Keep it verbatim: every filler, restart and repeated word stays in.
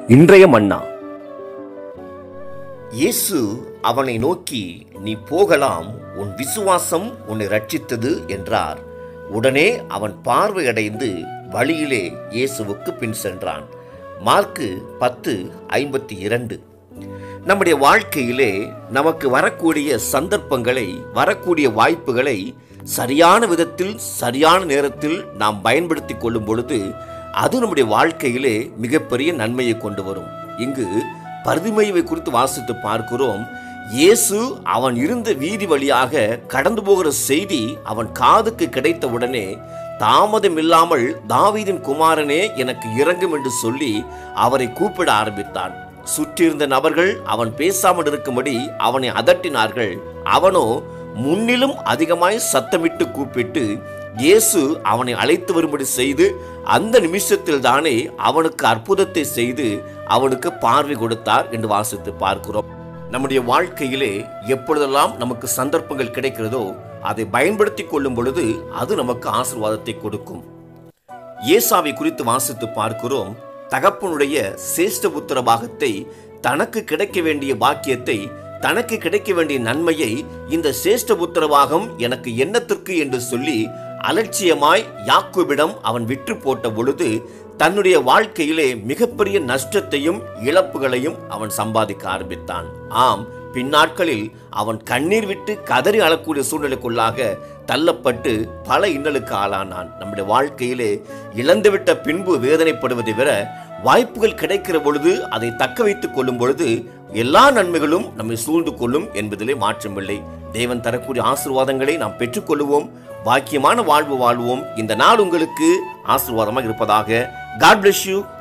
இன்றைய மன்னா. இயேசு அவனை நோக்கி, நீ போகலாம், உன் விசுவாசம் உன்னை ரட்சித்தது என்றார். உடனே அவன் பார்வையடைந்து வழியிலே இயேசுவுக்கு பின் சென்றான். மார்க்கு பத்து ஐம்பத்தி இரண்டு. நம்முடைய வாழ்க்கையிலே நமக்கு வரக்கூடிய சந்தர்ப்பங்களை, வரக்கூடிய வாய்ப்புகளை சரியான விதத்தில் சரியான நேரத்தில் நாம் பயன்படுத்தி கொள்ளும் பொழுது அது நம்முடைய வாழ்க்கையிலே மிகப்பெரிய நன்மையை கொண்டு வரும். இங்கு பரிதிமேயுவை குறித்து வாசித்து பார்க்கிறோம். இயேசு அவன் இருந்த வீதி வழியாக கடந்து போகிற செய்தி அவன் காதுக்கு கிடைத்தவுடனே, தாமதம் இல்லாமல் தாவீதின் குமாரனே எனக்கு இறங்கும் என்று சொல்லி அவரை கூப்பிட ஆரம்பித்தான். சுற்றியிருந்த நபர்கள் அவன் பேசாமல் இருக்கும்படி அவனை அதட்டினார்கள். அவனோ முன்னிலும் அதிகமாய் சத்தமிட்டு கூப்பிட்டு இயேசு அவனை அழைத்து வரும்படி செய்து அந்த நிமிஷத்தில் தானே அவனுக்கு அற்புதத்தை செய்து அவனுக்கு பார்வை கொடுத்தார் என்று வாசித்து பார்க்கிறோம். நம்முடைய வாழ்க்கையிலே எப்பொழுதெல்லாம் நமக்கு சந்தர்ப்பங்கள் கிடைக்கிறதோ அதை பயன்படுத்தி கொள்ளும் பொழுது அது நமக்கு ஆசீர்வாதத்தை கொடுக்கும். ஏசாவை குறித்து வாசித்து பார்க்கிறோம். தகப்பனுடைய சேஷ்டபுத்திர பாகத்தை, தனக்கு கிடைக்க வேண்டிய பாக்கியத்தை, தனக்கு கிடைக்க வேண்டிய நன்மையை இந்த சேஷ்டபுத்திர பாகம் எனக்கு என்னத்திற்கு என்று சொல்லி அலட்சியமாய் யாக்கோபிடம் அவன் விற்று போட்ட பொழுது தன்னுடைய வாழ்க்கையிலே மிகப்பெரிய நஷ்டத்தையும் இழப்புகளையும் அவன் சம்பாதிக்க ஆரம்பித்தான். ஆம், பின்னாட்களில் அவன் கண்ணீர் விட்டு கதறி அழக்கூடிய சூழ்நிலைக்குள்ளாக தள்ளப்பட்டு பல இன்னலுக்கு ஆளானான். நம்முடைய வாழ்க்கையிலே இழந்துவிட்ட பின்பு வேதனைப்படுவதை விட வாய்ப்புகள் கிடைக்கிற பொழுது அதை தக்க வைத்துக் கொள்ளும் பொழுது எல்லா நன்மைகளும் நம்மை சூழ்ந்து கொள்ளும் என்பதிலே மாற்றமில்லை. தேவன் தரக்கூடிய ஆசீர்வாதங்களை நாம் பெற்றுக்கொள்வோம். பாக்கியமான வாழ்வு வாழ்வோம். இந்த நாள் உங்களுக்கு ஆசீர்வாதமாக இருப்பதாக. God bless you.